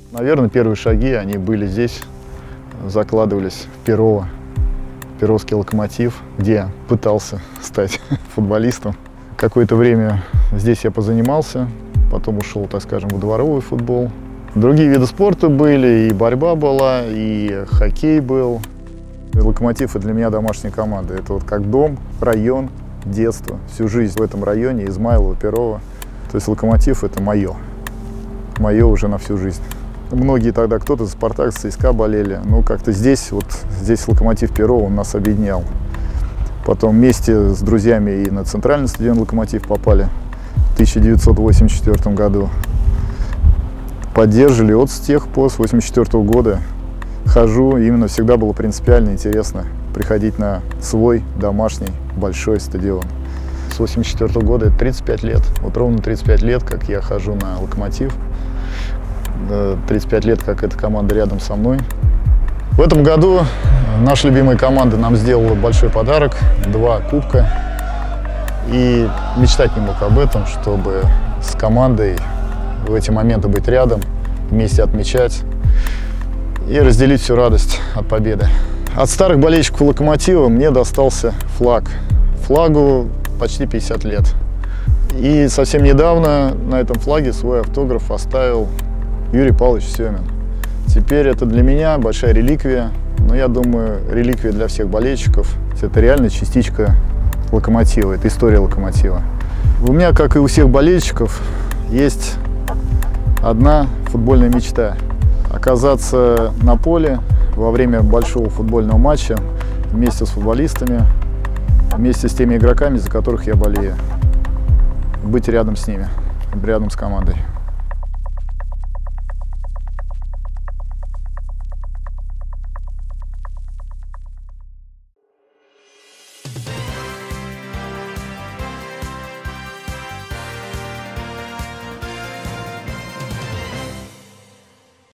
Наверное, первые шаги, они были здесь, закладывались в Перово, Перовский Локомотив, где я пытался стать футболистом. Какое-то время здесь я позанимался, потом ушел, так скажем, в дворовый футбол. Другие виды спорта были, и борьба была, и хоккей был. Локомотив — это для меня домашняя команда. Это вот как дом, район, детство, всю жизнь в этом районе, Измайлово, Перово. То есть Локомотив — это мое уже на всю жизнь. Многие тогда, кто-то за «Спартак», за ЦСКА болели, но как-то здесь Локомотив Перово, он нас объединял. Потом вместе с друзьями и на центральный стадион «Локомотив» попали в 1984 году. Поддерживали вот с тех пор, с 1984 года. Хожу, именно всегда было принципиально интересно приходить на свой домашний большой стадион. С 1984 года это 35 лет. Вот ровно 35 лет, как я хожу на «Локомотив». 35 лет, как эта команда рядом со мной. В этом году наша любимая команда нам сделала большой подарок, 2 кубка. И мечтать не мог об этом, чтобы с командой в эти моменты быть рядом, вместе отмечать и разделить всю радость от победы. От старых болельщиков «Локомотива» мне достался флаг. Флагу почти 50 лет. И совсем недавно на этом флаге свой автограф оставил Юрий Павлович Семин. Теперь это для меня большая реликвия, но я думаю, реликвия для всех болельщиков. Это реально частичка «Локомотива», это история «Локомотива». У меня, как и у всех болельщиков, есть одна футбольная мечта – оказаться на поле во время большого футбольного матча вместе с футболистами, вместе с теми игроками, за которых я болею. Быть рядом с ними, рядом с командой.